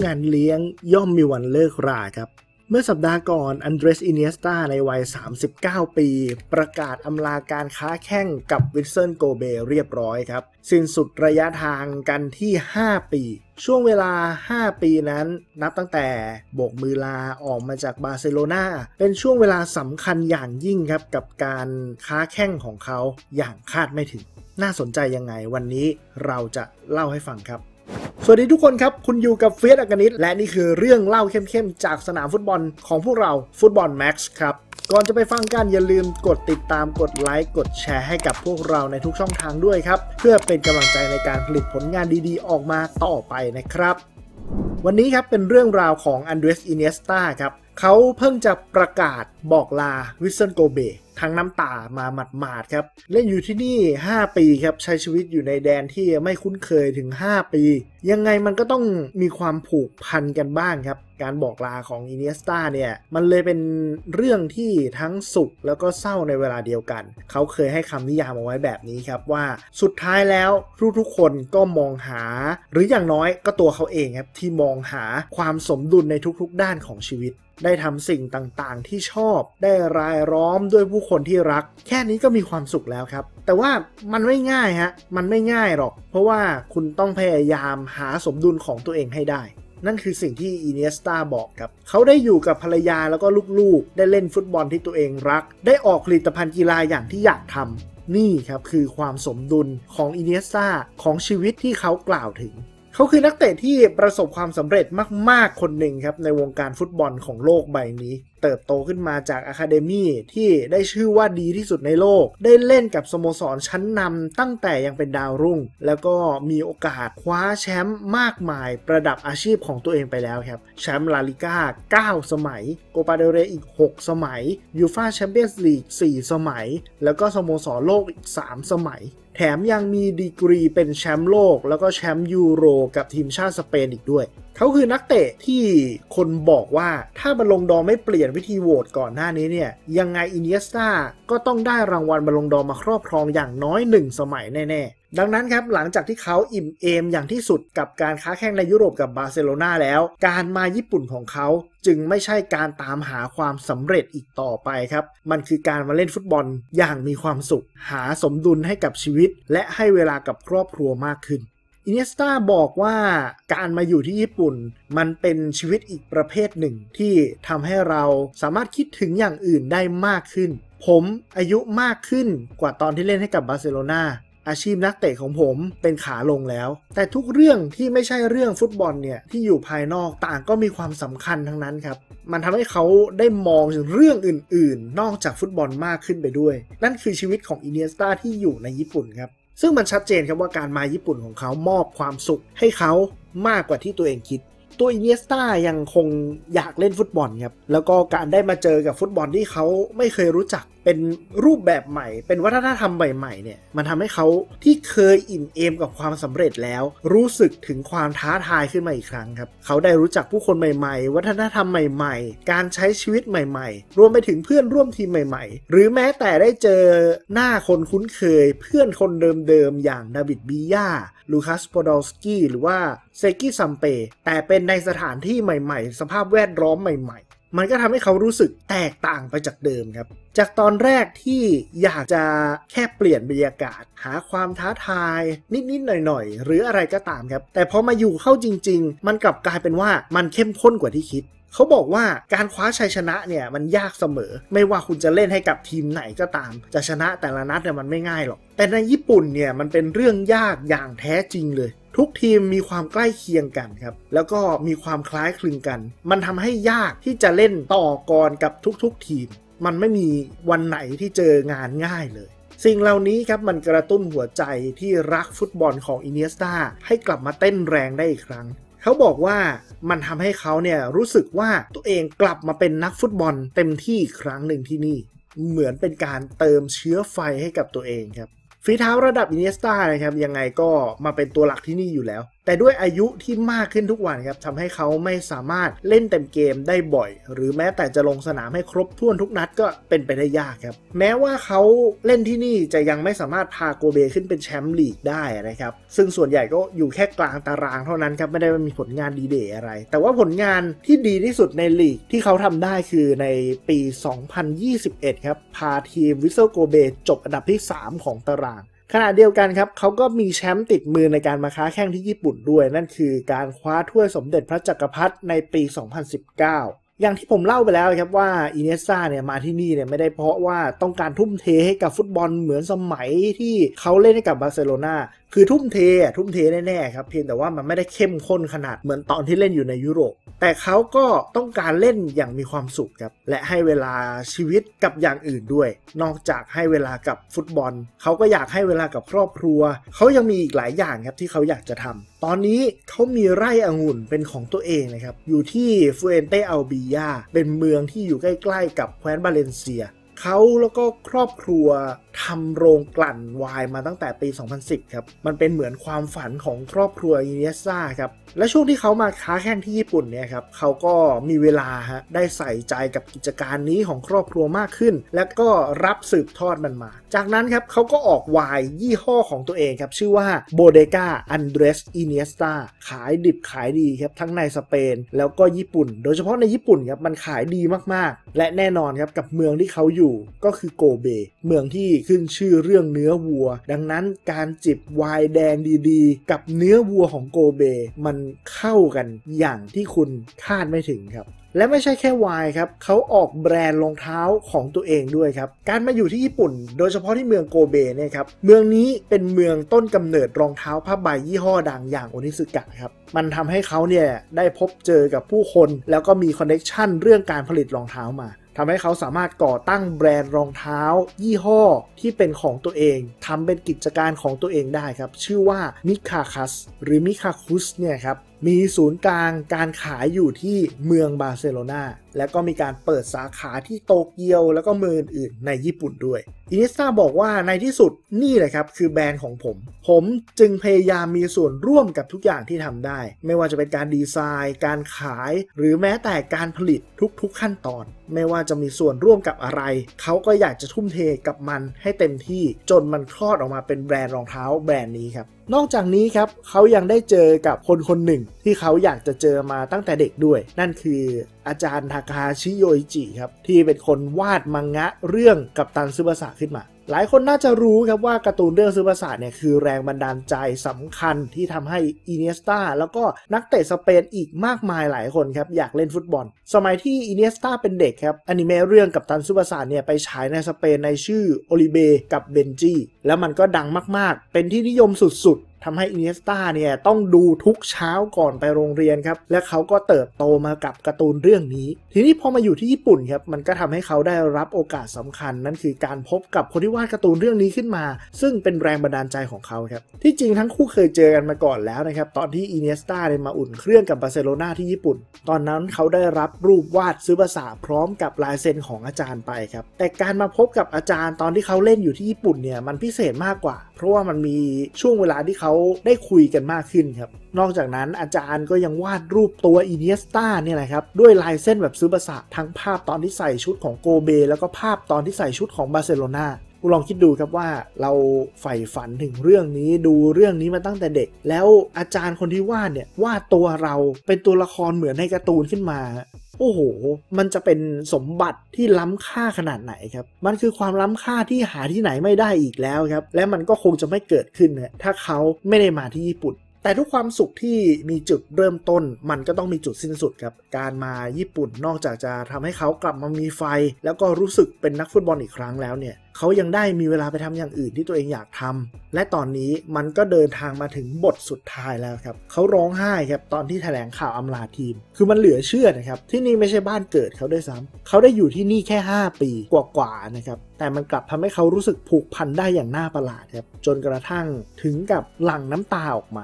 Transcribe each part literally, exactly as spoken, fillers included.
งานเลี้ยงย่อมมีวันเลิกราครับเมื่อสัปดาห์ก่อนอันเดรส อิเนียสตาในวัยสามสิบเก้าปีประกาศอำลาการค้าแข่งกับวิลเซินโกเบเรียบร้อยครับสิ้นสุดระยะทางกันที่ห้าปีช่วงเวลาห้าปีนั้นนับตั้งแต่โบกมือลาออกมาจากบาร์เซโลนาเป็นช่วงเวลาสำคัญอย่างยิ่งครับกับการค้าแข่งของเขาอย่างคาดไม่ถึงน่าสนใจยังไงวันนี้เราจะเล่าให้ฟังครับสวัสดีทุกคนครับคุณอยู่กับเฟียสอากานิชและนี่คือเรื่องเล่าเข้มๆจากสนามฟุตบอลของพวกเราฟุตบอลแม็กซ์ครับก่อนจะไปฟังกันอย่าลืมกดติดตามกดไลค์กดแชร์ให้กับพวกเราในทุกช่องทางด้วยครับเพื่อเป็นกำลังใจในการผลิตผลงานดีๆออกมาต่อไปนะครับวันนี้ครับเป็นเรื่องราวของอันเดรส อิเนียสตาครับเขาเพิ่งจะประกาศบอกลาวิลเซินโกเบทั้งน้ำตามาหมาดๆครับเล่นอยู่ที่นี่ห้าปีครับใช้ชีวิตอยู่ในแดนที่ไม่คุ้นเคยถึงห้าปียังไงมันก็ต้องมีความผูกพันกันบ้างครับการบอกลาของอิเนียสตาเนี่ยมันเลยเป็นเรื่องที่ทั้งสุขแล้วก็เศร้าในเวลาเดียวกันเขาเคยให้คำนิยามเอาไว้แบบนี้ครับว่าสุดท้ายแล้วทุกๆคนก็มองหาหรืออย่างน้อยก็ตัวเขาเองครับที่มองหาความสมดุลในทุกๆด้านของชีวิตได้ทำสิ่งต่างๆที่ชอบได้รายล้อมด้วยผู้คนที่รักแค่นี้ก็มีความสุขแล้วครับแต่ว่ามันไม่ง่ายฮะมันไม่ง่ายหรอกเพราะว่าคุณต้องพยายามหาสมดุลของตัวเองให้ได้นั่นคือสิ่งที่อิเนียสตาบอกครับเขาได้อยู่กับภรรยาแล้วก็ลูกๆได้เล่นฟุตบอลที่ตัวเองรักได้ออกผลิตภัณฑ์กีฬาอย่างที่อยากทำนี่ครับคือความสมดุลของอิเนียสตาของชีวิตที่เขากล่าวถึงเขาคือนักเตะที่ประสบความสำเร็จมากๆคนหนึ่งครับในวงการฟุตบอลของโลกใบนี้เติบโตขึ้นมาจากอะคาเดมี่ที่ได้ชื่อว่าดีที่สุดในโลกได้เล่นกับสโมสรชั้นนำตั้งแต่ยังเป็นดาวรุ่งแล้วก็มีโอกาสคว้าแชมป์มากมายประดับอาชีพของตัวเองไปแล้วครับแชมป์ลาลิก้าเก้าสมัยโคปาเดลเรย์อีกหกสมัยยูฟ่าแชมเปี้ยนส์ลีกสี่สมัยแล้วก็สโมสรโลกอีกสามสมัยแถมยังมีดีกรีเป็นแชมป์โลกแล้วก็แชมป์ยูโรกับทีมชาติสเปนอีกด้วยเขาคือนักเตะที่คนบอกว่าถ้าบอลลงดอร์ไม่เปลี่ยนวิธีโหวตก่อนหน้านี้เนี่ยยังไงอิเนียสตาก็ต้องได้รางวัลบอลลงดอร์มาครอบครองอย่างน้อยหนึ่งสมัยแน่ๆดังนั้นครับหลังจากที่เขาอิ่มเอมอย่างที่สุดกับการค้าแข่งในยุโรปกับบาร์เซโลนาแล้วการมาญี่ปุ่นของเขาจึงไม่ใช่การตามหาความสำเร็จอีกต่อไปครับมันคือการมาเล่นฟุตบอลอย่างมีความสุขหาสมดุลให้กับชีวิตและให้เวลากับครอบครัวมากขึ้นอิเนียสตาบอกว่าการมาอยู่ที่ญี่ปุ่นมันเป็นชีวิตอีกประเภทหนึ่งที่ทำให้เราสามารถคิดถึงอย่างอื่นได้มากขึ้นผมอายุมากขึ้นกว่าตอนที่เล่นให้กับบาร์เซโลนาอาชีพนักเตะของผมเป็นขาลงแล้วแต่ทุกเรื่องที่ไม่ใช่เรื่องฟุตบอลเนี่ยที่อยู่ภายนอกต่างก็มีความสำคัญทั้งนั้นครับมันทำให้เขาได้มองถึงเรื่องอื่นๆนอกจากฟุตบอลมากขึ้นไปด้วยนั่นคือชีวิตของอิเนียสตาที่อยู่ในญี่ปุ่นครับซึ่งมันชัดเจนครับว่าการมาญี่ปุ่นของเขามอบความสุขให้เขามากกว่าที่ตัวเองคิดตัวอิเนียสตายังคงอยากเล่นฟุตบอลครับแล้วก็การได้มาเจอกับฟุตบอลที่เขาไม่เคยรู้จักเป็นรูปแบบใหม่เป็นวัฒนธรรมใหม่ๆเนี่ยมันทำให้เขาที่เคยอิ่มเอมกับความสำเร็จแล้วรู้สึกถึงความท้าทายขึ้นมาอีกครั้งครับเขาได้รู้จักผู้คนใหม่ๆวัฒนธรรมใหม่ๆการใช้ชีวิตใหม่ๆรวมไปถึงเพื่อนร่วมทีมใหม่ๆหรือแม้แต่ได้เจอหน้าคนคุ้นเคยเพื่อนคนเดิมๆอย่างดาวิดบีย่าลูคัสโปดอลสกี้หรือว่าเซกิซัมเปแต่เป็นในสถานที่ใหม่ๆสภาพแวดล้อมใหม่ๆมันก็ทำให้เขารู้สึกแตกต่างไปจากเดิมครับจากตอนแรกที่อยากจะแค่เปลี่ยนบรรยากาศหาความท้าทายนิดๆหน่อยๆหรืออะไรก็ตามครับแต่พอมาอยู่เข้าจริงๆมันกลับกลายเป็นว่ามันเข้มข้นกว่าที่คิดเขาบอกว่าการคว้าชัยชนะเนี่ยมันยากเสมอไม่ว่าคุณจะเล่นให้กับทีมไหนก็ตามจะชนะแต่ละนัดเนี่ยมันไม่ง่ายหรอกแต่ในญี่ปุ่นเนี่ยมันเป็นเรื่องยากอย่างแท้จริงเลยทุกทีมมีความใกล้เคียงกันครับแล้วก็มีความคล้ายคลึงกันมันทำให้ยากที่จะเล่นต่อกรกับทุกๆทีมมันไม่มีวันไหนที่เจองานง่ายเลยสิ่งเหล่านี้ครับมันกระตุ้นหัวใจที่รักฟุตบอลของอิเนียสตาให้กลับมาเต้นแรงได้อีกครั้งเขาบอกว่ามันทำให้เขาเนี่ยรู้สึกว่าตัวเองกลับมาเป็นนักฟุตบอลเต็มที่อีกครั้งหนึ่งที่นี่เหมือนเป็นการเติมเชื้อไฟให้กับตัวเองครับฝีเท้าระดับอิเนียสตานะครับยังไงก็มาเป็นตัวหลักที่นี่อยู่แล้วแต่ด้วยอายุที่มากขึ้นทุกวันครับทำให้เขาไม่สามารถเล่นเต็มเกมได้บ่อยหรือแม้แต่จะลงสนามให้ครบถ้วนทุกนัดก็เป็นไปได้ยากครับแม้ว่าเขาเล่นที่นี่จะยังไม่สามารถพาโกเบขึ้นเป็นแชมป์ลีกได้นะครับซึ่งส่วนใหญ่ก็อยู่แค่กลางตารางเท่านั้นครับไม่ได้มีผลงานดีเด่นอะไรแต่ว่าผลงานที่ดีที่สุดในลีกที่เขาทำได้คือในปีสองพันยี่สิบเอ็ดครับพาทีมวิสเซลโกเบจบอันดับที่สามของตารางขณะเดียวกันครับเขาก็มีแชมป์ติดมือในการมาค้าแข่งที่ญี่ปุ่นด้วยนั่นคือการคว้าถ้วยสมเด็จพระจักรพรรดิในปีสองพันสิบเก้าอย่างที่ผมเล่าไปแล้วครับว่าอิเนสซ่าเนี่ยมาที่นี่เนี่ยไม่ได้เพราะว่าต้องการทุ่มเทให้กับฟุตบอลเหมือนสมัยที่เขาเล่นให้กับบาร์เซโลนาคือทุ่มเทอ่ะทุ่มเทแน่ๆครับเพียงแต่ว่ามันไม่ได้เข้มข้นขนาดเหมือนตอนที่เล่นอยู่ในยุโรปแต่เขาก็ต้องการเล่นอย่างมีความสุขครับและให้เวลาชีวิตกับอย่างอื่นด้วยนอกจากให้เวลากับฟุตบอลเขาก็อยากให้เวลากับครอบครัวเขายังมีอีกหลายอย่างครับที่เขาอยากจะทำตอนนี้เขามีไร่องุ่นเป็นของตัวเองนะครับอยู่ที่ฟูเอนเตอัลบียาเป็นเมืองที่อยู่ใกล้ๆกับแคว้นบาเลนเซียเขาแล้วก็ครอบครัวทำโรงกลั่นไวน์มาตั้งแต่ปีสองพันสิบครับมันเป็นเหมือนความฝันของครอบครัวอิเนสซ่าครับและช่วงที่เขามาค้าแข่งที่ญี่ปุ่นเนี่ยครับเขาก็มีเวลาฮะได้ใส่ใจกับกิจการนี้ของครอบครัวมากขึ้นและก็รับสืบทอดมันมาจากนั้นครับเขาก็ออกไวน์ยี่ห้อของตัวเองครับชื่อว่า Bodega Andres Iniesta ขายดิบขายดีครับทั้งในสเปนแล้วก็ญี่ปุ่นโดยเฉพาะในญี่ปุ่นครับมันขายดีมากๆและแน่นอนครับกับเมืองที่เขาอยู่ก็คือโกเบเมืองที่ขึ้นชื่อเรื่องเนื้อวัวดังนั้นการจิบไวน์แดงดีๆกับเนื้อวัวของโกเบมันเข้ากันอย่างที่คุณคาดไม่ถึงครับและไม่ใช่แค่ไวน์ครับเขาออกแบรนด์รองเท้าของตัวเองด้วยครับการมาอยู่ที่ญี่ปุ่นโดยเฉพาะที่เมืองโกเบเนี่ยครับเมืองนี้เป็นเมืองต้นกำเนิดรองเท้าผ้าใบยี่ห้อดังอย่างโอนิสึกะครับมันทำให้เขาเนี่ยได้พบเจอกับผู้คนแล้วก็มีคอนเนคชั่นเรื่องการผลิตรองเท้ามาทำให้เขาสามารถก่อตั้งแบรนด์รองเท้ายี่ห้อที่เป็นของตัวเองทำเป็นกิจการของตัวเองได้ครับชื่อว่ามิคาคัสหรือมิคาคุสเนี่ยครับมีศูนย์กลางการขายอยู่ที่เมืองบาร์เซโลนาและก็มีการเปิดสาขาที่โตเกียวแล้วก็เมืองอื่นในญี่ปุ่นด้วยอินิสตาบอกว่าในที่สุดนี่แหละครับคือแบรนด์ของผมผมจึงพยายามมีส่วนร่วมกับทุกอย่างที่ทำได้ไม่ว่าจะเป็นการดีไซน์การขายหรือแม้แต่การผลิตทุกๆขั้นตอนไม่ว่าจะมีส่วนร่วมกับอะไรเขาก็อยากจะทุ่มเทกับมันให้เต็มที่จนมันคลอดออกมาเป็นแบรนด์รองเท้าแบรนด์นี้ครับนอกจากนี้ครับเขายังได้เจอกับคนคนหนึ่งที่เขาอยากจะเจอมาตั้งแต่เด็กด้วยนั่นคืออาจารย์ทาคาชิโยอิจิครับที่เป็นคนวาดมังงะเรื่องกัปตันซึบาสะขึ้นมาหลายคนน่าจะรู้ครับว่าการ์ตูนเรื่องซึบาสะเนี่ยคือแรงบันดาลใจสำคัญที่ทำให้อิเนสตาแล้วก็นักเตะสเปนอีกมากมายหลายคนครับอยากเล่นฟุตบอลสมัยที่อิเนสตาเป็นเด็กครับอนิเมะเรื่องกัปตันซึบาสะเนี่ยไปฉายในสเปนในชื่อโอลิเบกับเบนจีแล้วมันก็ดังมากๆเป็นที่นิยมสุดๆทำให้อิเนสตาเนี่ยต้องดูทุกเช้าก่อนไปโรงเรียนครับและเขาก็เติบโตมากับการ์ตูนเรื่องนี้ทีนี้พอมาอยู่ที่ญี่ปุ่นครับมันก็ทำให้เขาได้รับโอกาสสำคัญนั่นคือการพบกับคนที่วาดการ์ตูนเรื่องนี้ขึ้นมาซึ่งเป็นแรงบันดาลใจของเขาครับที่จริงทั้งคู่เคยเจอกันมาก่อนแล้วนะครับตอนที่อิเนสตาได้มาอุ่นเครื่องกับบาร์เซโลนาที่ญี่ปุ่นตอนนั้นเขาได้รับรูปวาดซึบาสะพร้อมกับลายเซ็นของอาจารย์ไปครับแต่การมาพบกับอาจารย์ตอนที่เขาเล่นอยู่ที่ญี่ปุ่นเนี่ยมันพิเศษมากกว่าเพราะว่ามันมีช่วงเวลาที่เขาได้คุยกันมากขึ้นครับนอกจากนั้นอาจารย์ก็ยังวาดรูปตัวอิเนียสตาเนี่ยแหละครับด้วยลายเส้นแบบซึบาสะทั้งภาพตอนที่ใส่ชุดของโกเบแล้วก็ภาพตอนที่ใส่ชุดของบาร์เซโลนาคุณลองคิดดูครับว่าเราใฝ่ฝันถึงเรื่องนี้ดูเรื่องนี้มาตั้งแต่เด็กแล้วอาจารย์คนที่วาดเนี่ยวาดตัวเราเป็นตัวละครเหมือนในการ์ตูนขึ้นมาโอ้โหมันจะเป็นสมบัติที่ล้ำค่าขนาดไหนครับมันคือความล้ำค่าที่หาที่ไหนไม่ได้อีกแล้วครับและมันก็คงจะไม่เกิดขึ้นนะถ้าเขาไม่ได้มาที่ญี่ปุ่นแต่ทุกความสุขที่มีจุดเริ่มต้นมันก็ต้องมีจุดสิ้นสุดครับการมาญี่ปุ่นนอกจากจะทำให้เขากลับมามีไฟแล้วก็รู้สึกเป็นนักฟุตบอลอีกครั้งแล้วเนี่ยเขายังได้มีเวลาไปทำอย่างอื่นที่ตัวเองอยากทำและตอนนี้มันก็เดินทางมาถึงบทสุดท้ายแล้วครับเขาร้องไห้ครับตอนที่แถลงข่าวอำลาทีมคือมันเหลือเชื่อนะครับที่นี่ไม่ใช่บ้านเกิดเขาด้วยซ้ำเขาได้อยู่ที่นี่แค่ห้าปีกว่าๆนะครับแต่มันกลับทำให้เขารู้สึกผูกพันได้อย่างน่าประหลาดครับจนกระทั่งถึงกับหลั่งน้ำตาออกมา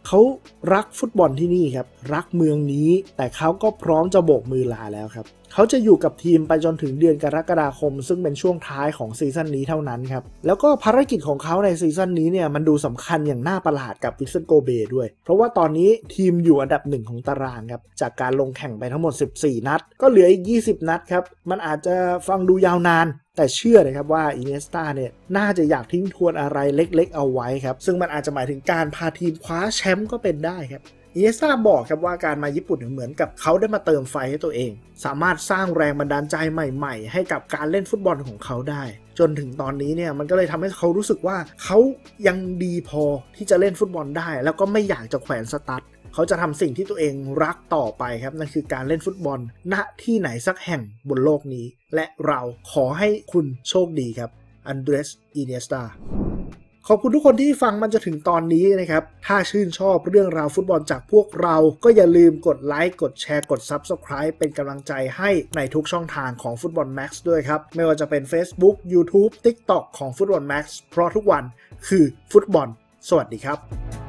เขารักฟุตบอลที่นี่ครับรักเมืองนี้แต่เขาก็พร้อมจะโบกมือลาแล้วครับเขาจะอยู่กับทีมไปจนถึงเดือนกรกฎาคมซึ่งเป็นช่วงท้ายของซีซั่นนี้เท่านั้นครับแล้วก็ภารกิจของเขาในซีซั่นนี้เนี่ยมันดูสำคัญอย่างน่าประหลาดกับวิสเซนโกเบด้วยเพราะว่าตอนนี้ทีมอยู่อันดับหนึ่งของตารางครับจากการลงแข่งไปทั้งหมดสิบสี่นัดก็เหลืออีกยี่สิบนัดครับมันอาจจะฟังดูยาวนานแต่เชื่อเลยครับว่าอิเนสตาเนี่ยน่าจะอยากทิ้งทวนอะไรเล็กๆเอาไว้ครับซึ่งมันอาจจะหมายถึงการพาทีมคว้าแชมป์ก็เป็นได้ครับอิเนสตาบอกครับว่าการมาญี่ปุ่นเหมือนกับเขาได้มาเติมไฟให้ตัวเองสามารถสร้างแรงบันดาลใจใหม่ๆให้กับการเล่นฟุตบอลของเขาได้จนถึงตอนนี้เนี่ยมันก็เลยทำให้เขารู้สึกว่าเขายังดีพอที่จะเล่นฟุตบอลได้แล้วก็ไม่อยากจะแขวนสตั๊ดเขาจะทำสิ่งที่ตัวเองรักต่อไปครับนั่นคือการเล่นฟุตบอลณที่ไหนสักแห่งบนโลกนี้และเราขอให้คุณโชคดีครับอันเดรส อิเนียสตาขอบคุณทุกคนที่ฟังมันจะถึงตอนนี้นะครับถ้าชื่นชอบเรื่องราวฟุตบอลจากพวกเราก็อย่าลืมกดไลค์กดแชร์กด ซับสไครบ์ เป็นกำลังใจให้ในทุกช่องทางของ Football Max ด้วยครับไม่ว่าจะเป็น Facebook YouTube TikTok ของ Football Max เพราะทุกวันคือฟุตบอลสวัสดีครับ